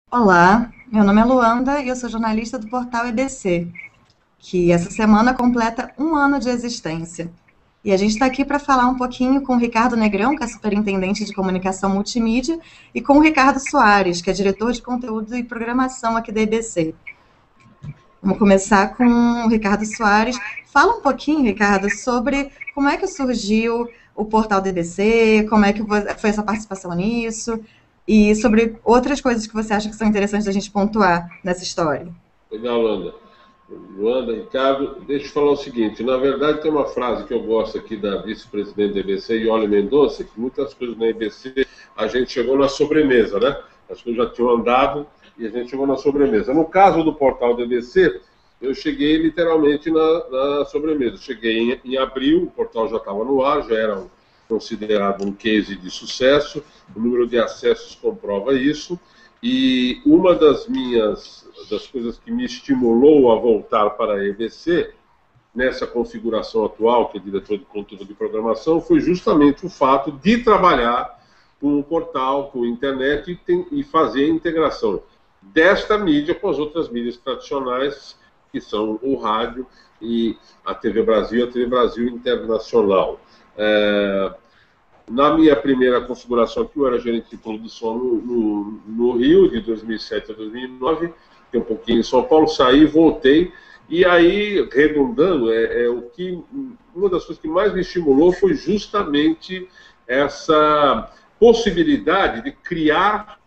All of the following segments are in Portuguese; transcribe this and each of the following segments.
Olá, meu nome é Luanda e eu sou jornalista do portal EBC, que essa semana completa um ano de existência. E a gente está aqui para falar um pouquinho com o Ricardo Negrão, que é superintendente de comunicação multimídia, e com o Ricardo Soares, que é diretor de conteúdo e programação aqui da EBC. Vamos começar com o Ricardo Soares. Fala um pouquinho, Ricardo, sobre como é que surgiu o portal da EBC, como é que foi essa participação nisso, e sobre outras coisas que você acha que são interessantes da gente pontuar nessa história. Legal, Luanda. Luanda, Ricardo, deixa eu falar o seguinte. Na verdade, tem uma frase que eu gosto aqui da vice-presidente da EBC, Iole Mendonça, que muitas coisas na EBC a gente chegou na sobremesa, né? As coisas já tinham andado e a gente chegou na sobremesa. No caso do portal da EBC, eu cheguei literalmente na sobremesa. Cheguei em abril, o portal já estava no ar, já era considerado um case de sucesso, o número de acessos comprova isso. E uma das coisas que me estimulou a voltar para a EBC, nessa configuração atual, que é diretor de conteúdo de programação, foi justamente o fato de trabalhar com o portal, com a internet e fazer a integração desta mídia com as outras mídias tradicionais, que são o rádio e a TV Brasil e a TV Brasil Internacional. Na minha primeira configuração aqui, eu era gerente de produção no Rio, de 2007 a 2009, fiquei um pouquinho em São Paulo, saí, voltei, e aí, redundando, uma das coisas que mais me estimulou foi justamente essa possibilidade de criar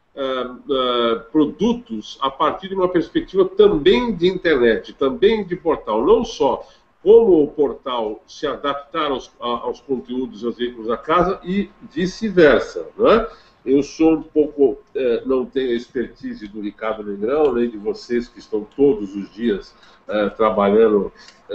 produtos a partir de uma perspectiva também de internet, também de portal, não só como o portal se adaptar aos conteúdos, aos veículos da casa e vice-versa, não é? Eu sou um pouco, não tenho a expertise do Ricardo Negrão, nem de vocês que estão todos os dias trabalhando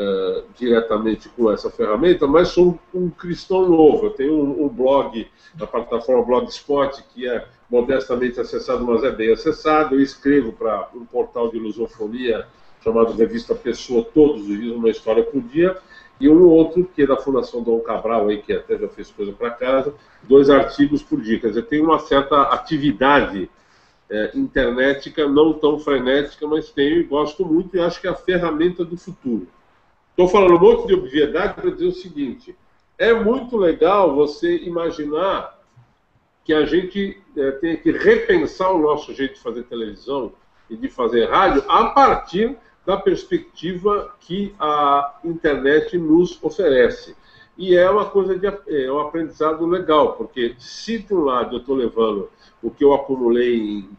diretamente com essa ferramenta, mas sou um cristão novo. Eu tenho um blog na plataforma Blogspot, que é modestamente acessado, mas é bem acessado. Eu escrevo para um portal de lusofonia chamado Revista Pessoa, todos os dias, uma história por dia, e um outro, que é da Fundação Dom Cabral, aí, que até já fez coisa para casa, 2 artigos por dia. Quer dizer, tem uma certa atividade internética, não tão frenética, mas tenho e gosto muito, e acho que é a ferramenta do futuro. Estou falando um monte de obviedade para dizer o seguinte: é muito legal você imaginar que a gente tem que repensar o nosso jeito de fazer televisão e de fazer rádio a partir da perspectiva que a internet nos oferece. E é uma coisa é um aprendizado legal, porque se de um lado eu estou levando o que eu acumulei em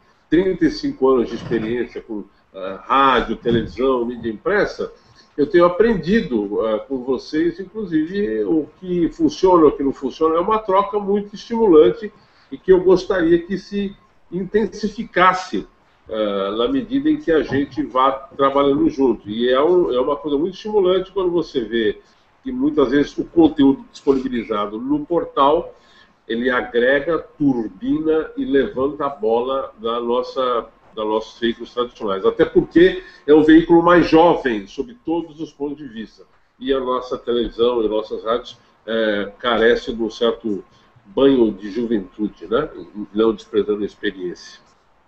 35 anos de experiência com rádio, televisão, mídia impressa, eu tenho aprendido com vocês, inclusive, o que funciona, o que não funciona. É uma troca muito estimulante e que eu gostaria que se intensificasse na medida em que a gente vá trabalhando junto. E é uma coisa muito estimulante quando você vê que muitas vezes o conteúdo disponibilizado no portal, ele agrega, turbina e levanta a bola da nossos veículos tradicionais. Até porque é um veículo mais jovem, sob todos os pontos de vista. E a nossa televisão e nossas rádios carecem de um certo banho de juventude, né? Não desprezando a experiência.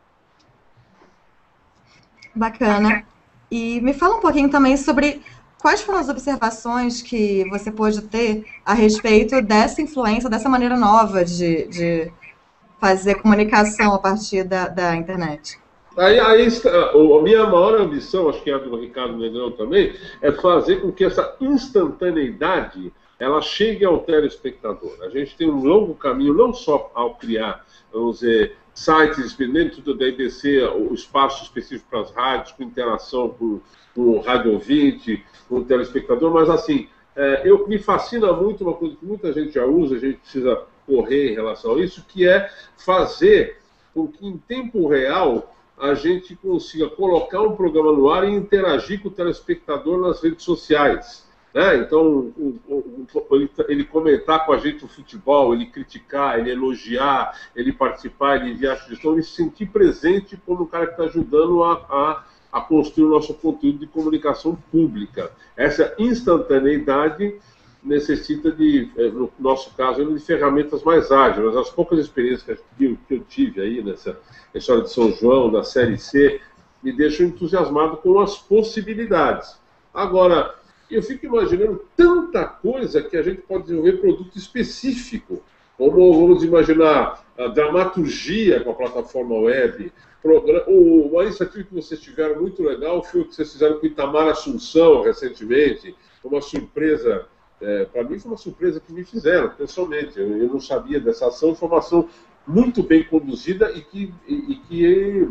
Bacana. E me fala um pouquinho também sobre quais foram as observações que você pôde ter a respeito dessa influência, dessa maneira nova de fazer comunicação a partir da internet. Aí a minha maior ambição, acho que é a do Ricardo Negrão também, é fazer com que essa instantaneidade ela chegue ao telespectador. A gente tem um longo caminho, não só ao criar, vamos dizer, sites, dentro da IBC, o espaço específico para as rádios, com interação com o rádio ouvinte, com o telespectador, mas assim, me fascina muito uma coisa que muita gente já usa, a gente precisa correr em relação a isso, que é fazer com que em tempo real a gente consiga colocar um programa no ar e interagir com o telespectador nas redes sociais. Né? Então, ele comentar com a gente o futebol, ele criticar, ele elogiar, ele participar, ele enviar sugestão, ele se sentir presente como um cara que está ajudando a construir o nosso conteúdo de comunicação pública. Essa instantaneidade necessita de, no nosso caso, de ferramentas mais ágeis. Mas as poucas experiências que eu tive aí nessa história de São João, da Série C, me deixam entusiasmado com as possibilidades. Agora, eu fico imaginando tanta coisa que a gente pode desenvolver produto específico, como, vamos imaginar, a dramaturgia com a plataforma web. Uma iniciativa que vocês tiveram muito legal foi o que vocês fizeram com o Itamar Assunção recentemente. Uma surpresa, para mim foi uma surpresa que me fizeram, pessoalmente. Eu não sabia dessa ação, foi uma ação muito bem conduzida e que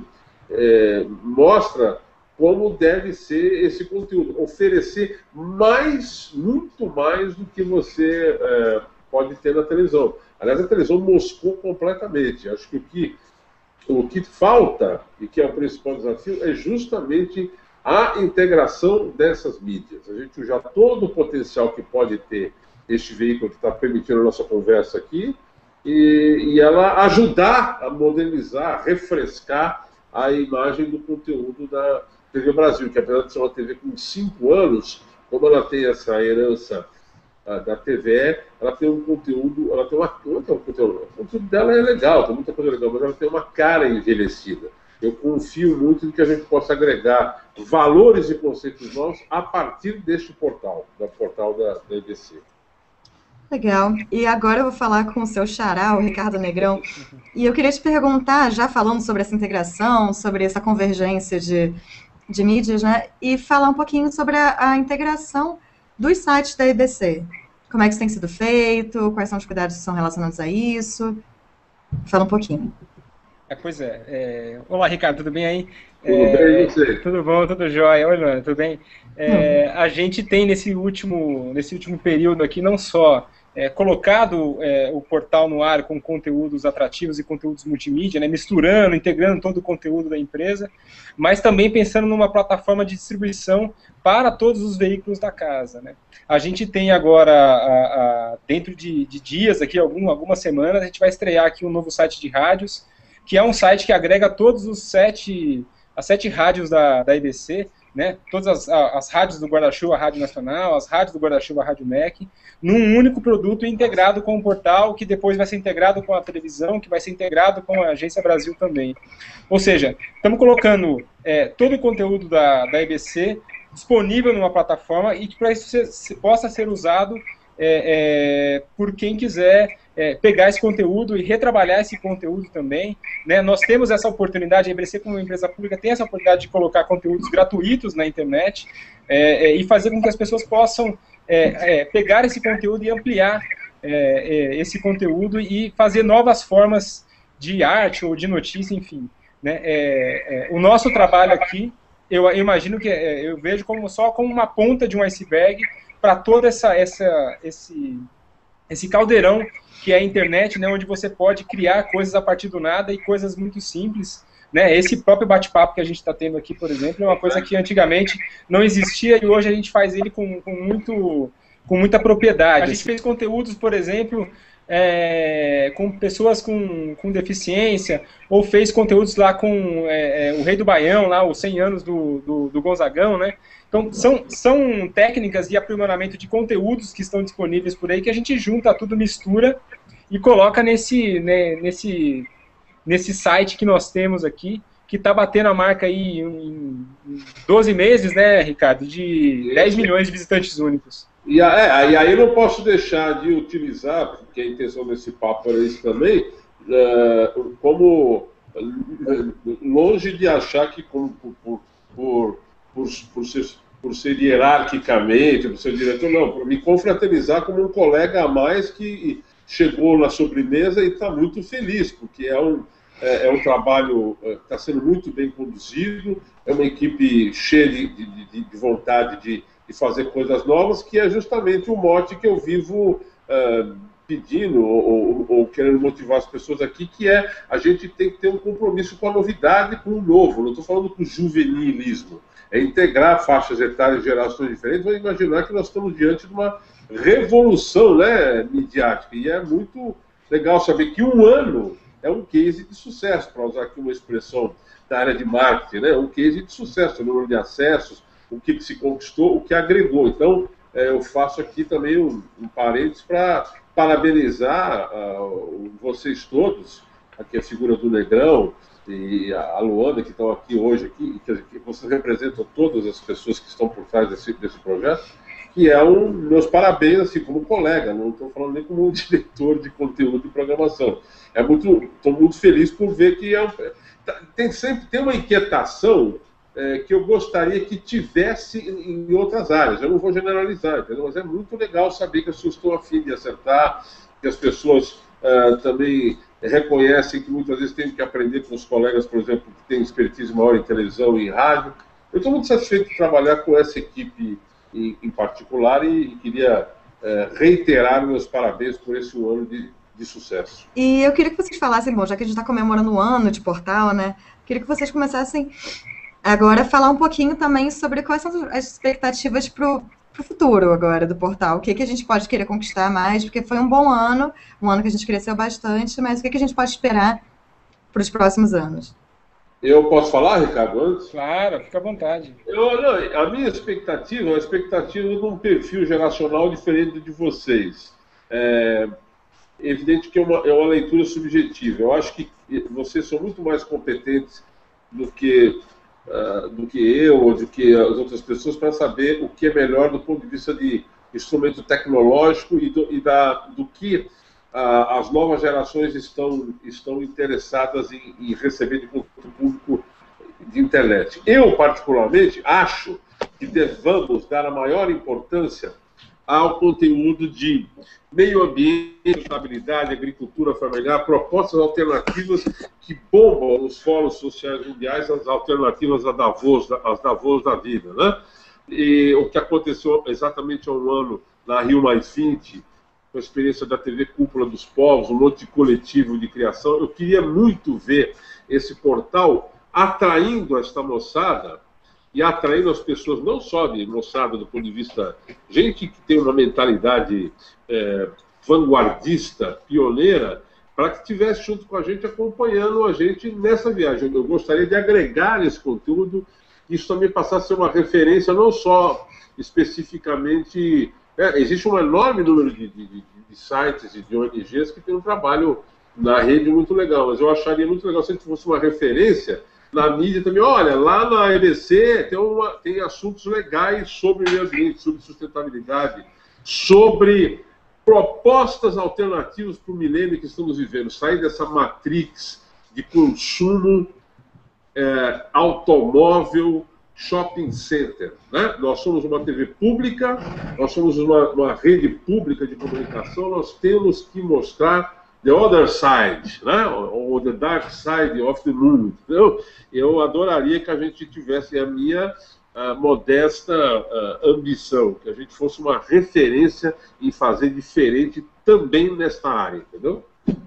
mostra como deve ser esse conteúdo. Oferecer muito mais do que você pode ter na televisão. Aliás, a televisão moscou completamente. Acho que o que falta, e que é o principal desafio, é justamente a integração dessas mídias. A gente usa todo o potencial que pode ter este veículo que está permitindo a nossa conversa aqui, e ela ajudar a modernizar, a refrescar a imagem do conteúdo da TV Brasil, que apesar de ser uma TV com 5 anos, como ela tem essa herança da TVE, ela tem um conteúdo, o conteúdo dela é legal, tem muita coisa legal, mas ela tem uma cara envelhecida. Eu confio muito em que a gente possa agregar valores e conceitos novos a partir deste portal da EBC. Legal. E agora eu vou falar com o seu xará, o Ricardo Negrão, e eu queria te perguntar, já falando sobre essa integração, sobre essa convergência de mídias, né, e falar um pouquinho sobre a integração dos sites da EBC. Como é que isso tem sido feito? Quais são os cuidados que são relacionados a isso? Fala um pouquinho. Pois é. Olá, Ricardo, tudo bem aí? Tudo bem, e você? Tudo bom, tudo jóia. Oi, Luana, tudo bem? A gente tem nesse último período aqui não só colocado o portal no ar com conteúdos atrativos e conteúdos multimídia, né, misturando, integrando todo o conteúdo da empresa, mas também pensando numa plataforma de distribuição para todos os veículos da casa, né. A gente tem agora, dentro de dias, aqui, algumas semanas, a gente vai estrear aqui um novo site de rádios, que é um site que agrega todos as 7 rádios da EBC, né, todas as rádios do Guarda-Chuva, a Rádio Nacional, as rádios do Guarda-Chuva, a Rádio MEC, num único produto integrado com o portal, que depois vai ser integrado com a televisão, que vai ser integrado com a Agência Brasil também. Ou seja, estamos colocando todo o conteúdo da EBC disponível numa plataforma e que para isso possa ser usado por quem quiser pegar esse conteúdo e retrabalhar esse conteúdo também, né? Nós temos essa oportunidade, a EBC como empresa pública tem essa oportunidade de colocar conteúdos gratuitos na internet e fazer com que as pessoas possam pegar esse conteúdo e ampliar esse conteúdo e fazer novas formas de arte ou de notícia, enfim, né? O nosso trabalho aqui, eu imagino que eu vejo só como uma ponta de um iceberg para todo esse caldeirão que é a internet, né, onde você pode criar coisas a partir do nada e coisas muito simples, né? Esse próprio bate-papo que a gente está tendo aqui, por exemplo, é uma coisa que antigamente não existia e hoje a gente faz ele com muita propriedade. A gente fez conteúdos, por exemplo, com pessoas com deficiência, ou fez conteúdos lá com o Rei do Baião, lá, os 100 anos do Gonzagão, né? Então, são técnicas de aprimoramento de conteúdos que estão disponíveis por aí, que a gente junta tudo, mistura e coloca nesse site que nós temos aqui, que está batendo a marca aí em 12 meses, né, Ricardo, de 10 milhões de visitantes únicos. E aí eu não posso deixar de utilizar, porque a intenção desse papo era isso também, como longe de achar que por ser hierarquicamente, por ser diretor, não, por me confraternizar como um colega a mais que chegou na sobremesa e está muito feliz, porque é um trabalho que está sendo muito bem conduzido, é uma equipe cheia de vontade de fazer coisas novas, que é justamente o mote que eu vivo pedindo ou querendo motivar as pessoas aqui, que a gente tem que ter um compromisso com a novidade, com o novo. Não estou falando com o juvenilismo. É integrar faixas etárias e gerações diferentes. Vamos imaginar que nós estamos diante de uma revolução, né, midiática. E é muito legal saber que um ano é um case de sucesso, para usar aqui uma expressão da área de marketing, né? Um case de sucesso, o número de acessos, o que se conquistou, o que agregou. Então, eu faço aqui também um parênteses para parabenizar vocês todos, aqui a figura do Negrão e a Luana, que estão aqui hoje, que vocês representam todas as pessoas que estão por trás desse projeto, que é meus parabéns, assim, como colega, não estou falando nem como diretor de conteúdo de programação. Estou muito feliz por ver que tem uma inquietação que eu gostaria que tivesse em outras áreas. Eu não vou generalizar, entendeu? Mas é muito legal saber que as pessoas estão a fim de acertar, que as pessoas também reconhecem que muitas vezes tem que aprender com os colegas, por exemplo, que têm expertise maior em televisão e em rádio. Eu estou muito satisfeito de trabalhar com essa equipe em particular e queria reiterar meus parabéns por esse ano de sucesso. E eu queria que vocês falassem, bom, já que a gente está comemorando o ano de portal, né? Queria que vocês começassem agora a falar um pouquinho também sobre quais são as expectativas para o futuro agora do portal. O que a gente pode querer conquistar mais, porque foi um bom ano, um ano que a gente cresceu bastante, mas o que a gente pode esperar para os próximos anos? Eu posso falar, Ricardo, antes? Claro, fica à vontade. A minha expectativa é uma expectativa de um perfil geracional diferente de vocês. É evidente que é uma leitura subjetiva. Eu acho que vocês são muito mais competentes do que eu ou do que as outras pessoas para saber o que é melhor do ponto de vista de instrumento tecnológico e do que as novas gerações estão interessadas em receber de público de internet. Eu, particularmente, acho que devamos dar a maior importância ao conteúdo de meio ambiente, sustentabilidade, agricultura familiar, propostas alternativas que bombam nos fóruns sociais mundiais, as alternativas às Davos da vida, né? E o que aconteceu exatamente há um ano na Rio+20, com a experiência da TV Cúpula dos Povos, um monte de coletivo de criação. Eu queria muito ver esse portal atraindo esta moçada e atraindo as pessoas, não só de moçada do ponto de vista, gente que tem uma mentalidade vanguardista, pioneira, para que estivesse junto com a gente, acompanhando a gente nessa viagem. Eu gostaria de agregar esse conteúdo, isso também passasse a ser uma referência, não só especificamente... existe um enorme número de sites e de ONGs que tem um trabalho na rede muito legal, mas eu acharia muito legal se a gente fosse uma referência na mídia também. Olha, lá na EBC tem assuntos legais sobre meio ambiente, sobre sustentabilidade, sobre propostas alternativas para o milênio que estamos vivendo, sair dessa matrix de consumo automóvel, shopping center, né? Nós somos uma TV pública, nós somos uma rede pública de comunicação, nós temos que mostrar the other side, né? Ou the dark side of the moon. Eu adoraria que a gente tivesse a minha modesta ambição, que a gente fosse uma referência em fazer diferente também nesta área, entendeu?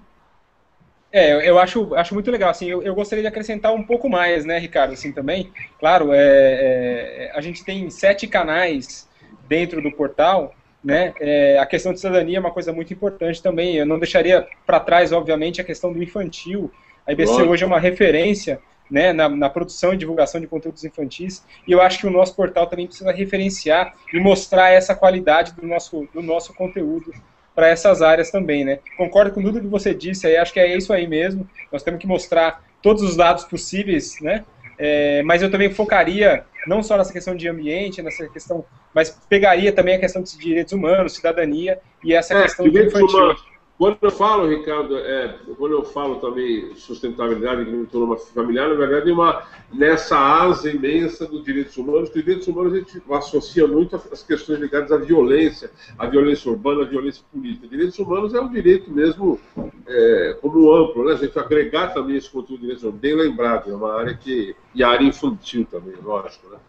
Eu acho muito legal, assim, eu gostaria de acrescentar um pouco mais, né, Ricardo, assim, também. Claro, a gente tem 7 canais dentro do portal, né, a questão de cidadania é uma coisa muito importante também. Eu não deixaria para trás, obviamente, a questão do infantil. A IBC hoje é uma referência, né, na produção e divulgação de conteúdos infantis, e eu acho que o nosso portal também precisa referenciar e mostrar essa qualidade do nosso conteúdo para essas áreas também, né? Concordo com tudo que você disse, aí acho que é isso aí mesmo. Nós temos que mostrar todos os dados possíveis, né? Mas eu também focaria não só nessa questão de ambiente, nessa questão, mas pegaria também a questão de direitos humanos, cidadania e essa questão do infantil. Quando eu falo, Ricardo, quando eu falo também sustentabilidade e agricultura familiar, na verdade, nessa asa imensa dos direitos humanos, que os direitos humanos a gente associa muito às questões ligadas à violência urbana, à violência política. Direitos humanos é um direito mesmo como amplo, né? A gente agregar também esse conteúdo de direitos humanos, bem lembrado, é uma área e a área infantil também, lógico, né?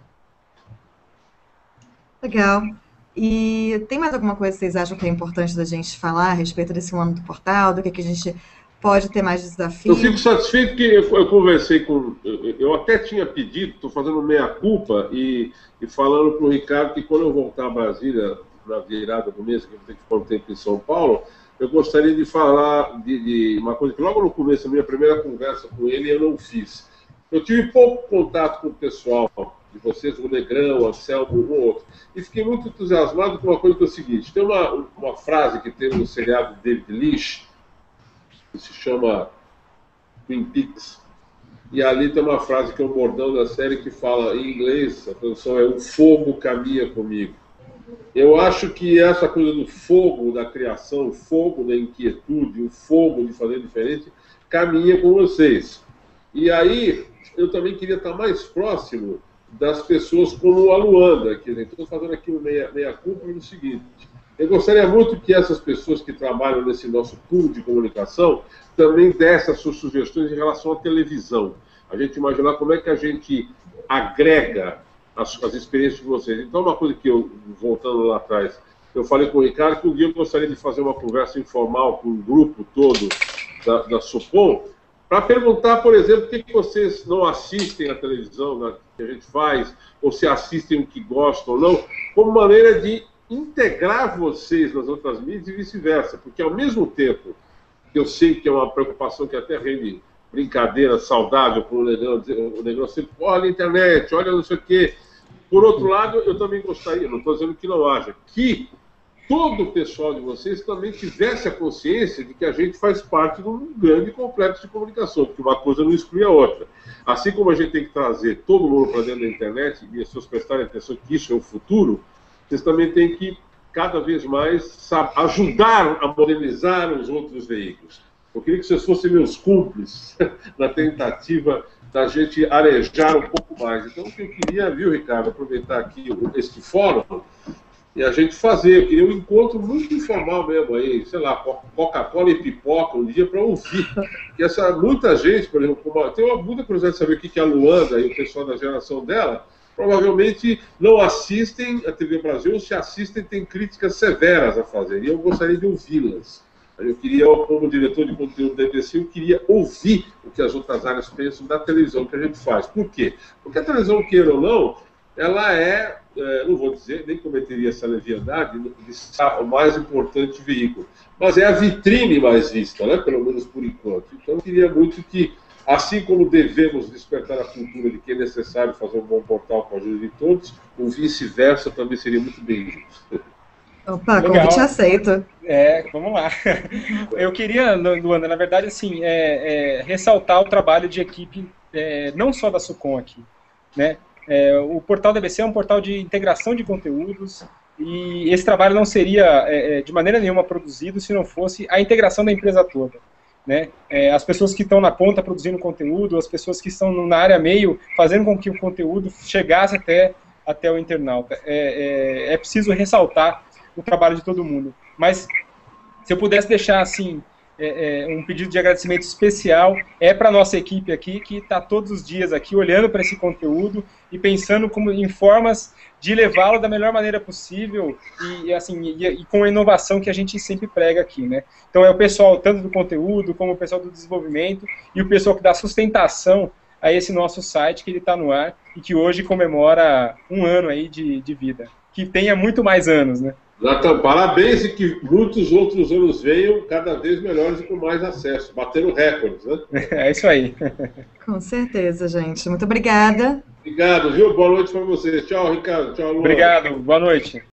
Legal. E tem mais alguma coisa que vocês acham que é importante da gente falar a respeito desse ano do portal, do que a gente pode ter mais desafio? Eu fico satisfeito que eu conversei com... Eu até tinha pedido, estou fazendo meia-culpa e falando para o Ricardo que quando eu voltar a Brasília, na virada do mês, que eu vou ter que ficar um tempo em São Paulo, eu gostaria de falar de uma coisa que logo no começo da minha primeira conversa com ele eu não fiz. Eu tive pouco contato com o pessoal de vocês, o Negrão, o Anselmo, um ou outro. E fiquei muito entusiasmado com uma coisa que é o seguinte, tem uma frase que tem no seriado de David Lynch, que se chama Twin Peaks, e ali tem uma frase que é o bordão da série que fala, em inglês, a tradução é "o fogo caminha comigo". Eu acho que essa coisa do fogo da criação, o fogo da inquietude, o fogo de fazer diferente, caminha com vocês. E aí, eu também queria estar mais próximo das pessoas como a Luanda, que estou fazendo aqui um meia-culpa no seguinte, eu gostaria muito que essas pessoas que trabalham nesse nosso pool de comunicação também dessem as suas sugestões em relação à televisão. A gente imaginar como é que a gente agrega as experiências de vocês. Então, uma coisa que eu, voltando lá atrás, eu falei com o Ricardo que um dia eu gostaria de fazer uma conversa informal com o grupo todo da Supom, para perguntar, por exemplo, por que vocês não assistem a televisão que a gente faz, ou se assistem o que gostam ou não, como maneira de integrar vocês nas outras mídias e vice-versa. Porque, ao mesmo tempo, eu sei que é uma preocupação que até rende brincadeira saudável para o Negrão sempre, olha a internet, olha não sei o quê. Por outro lado, eu também gostaria, não estou dizendo que não haja, que todo o pessoal de vocês também tivesse a consciência de que a gente faz parte de um grande complexo de comunicação, porque uma coisa não exclui a outra. Assim como a gente tem que trazer todo mundo para dentro da internet, e as pessoas prestarem atenção que isso é o futuro, vocês também têm que, cada vez mais, ajudar a modernizar os outros veículos. Eu queria que vocês fossem meus cúmplices na tentativa da gente arejar um pouco mais. Então, o que eu queria, viu, Ricardo, aproveitar aqui este fórum e a gente fazer. Eu queria um encontro muito informal mesmo aí, sei lá, Coca-Cola e pipoca um dia para ouvir. Porque muita gente, por exemplo, tem uma muita curiosidade de saber o que é a Luanda e o pessoal da geração dela, provavelmente não assistem a TV Brasil, ou se assistem, tem críticas severas a fazer. E eu gostaria de ouvi-las. Eu queria, como diretor de conteúdo da EBC, eu queria ouvir o que as outras áreas pensam da televisão que a gente faz. Por quê? Porque a televisão, queira ou não, ela não vou dizer, nem cometeria essa leviandade, de ser o mais importante veículo, mas é a vitrine mais vista, né? Pelo menos por enquanto. Então eu queria muito que, assim como devemos despertar a cultura de que é necessário fazer um bom portal com a ajuda de todos, o vice-versa também seria muito bem-vindo. Opa, convite aceito. Vamos lá. Eu queria, Luanda, na verdade, assim, ressaltar o trabalho de equipe, não só da Supom aqui, né? O portal da EBC é um portal de integração de conteúdos e esse trabalho não seria, de maneira nenhuma, produzido se não fosse a integração da empresa toda, né? As pessoas que estão na ponta produzindo conteúdo, as pessoas que estão na área meio, fazendo com que o conteúdo chegasse até o internauta. É preciso ressaltar o trabalho de todo mundo. Mas, se eu pudesse deixar, assim, um pedido de agradecimento especial, para a nossa equipe aqui, que está todos os dias aqui, olhando para esse conteúdo e pensando em formas de levá-lo da melhor maneira possível e com a inovação que a gente sempre prega aqui, né? Então, é o pessoal, tanto do conteúdo, como o pessoal do desenvolvimento, e o pessoal que dá sustentação a esse nosso site, que ele está no ar, e que hoje comemora 1 ano aí de vida. Que tenha muito mais anos, né? Então, parabéns e que muitos outros anos venham cada vez melhores e com mais acesso, batendo recordes, né? É isso aí. Com certeza, gente. Muito obrigada. Obrigado, viu? Boa noite para vocês. Tchau, Ricardo. Tchau, Luana. Obrigado. Boa noite.